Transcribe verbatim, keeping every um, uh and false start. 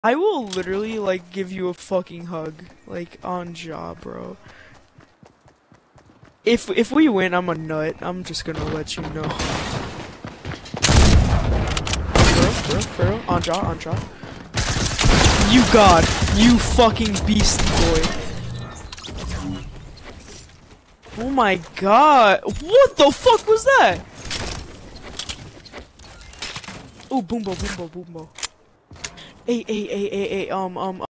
I will literally, like, give you a fucking hug. Like, on job, bro. If, if we win, I'm a nut. I'm just gonna let you know. For real, for real, on job, on job. You god, you fucking beastie boy. Oh my god, what the fuck was that? Oh, boombo, boombo, boombo. Hey, hey, hey, hey, hey, um, um,